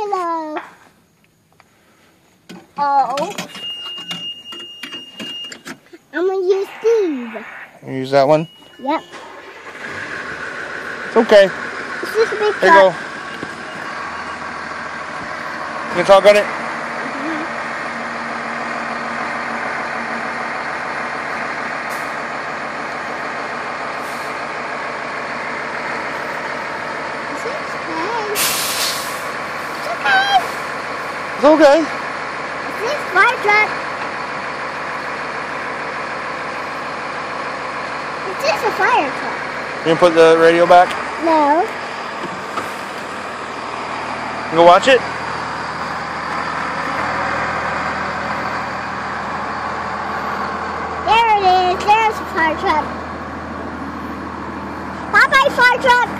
Milo. Oh. I'm going to use Steve. You use that one? Yep. It's okay. It's just a big truck. Here you go. You can talk on it? It's okay. It's a fire truck. It's just a fire truck. You can put the radio back? No. You go watch it? There it is. There's a fire truck. Bye-bye, fire truck.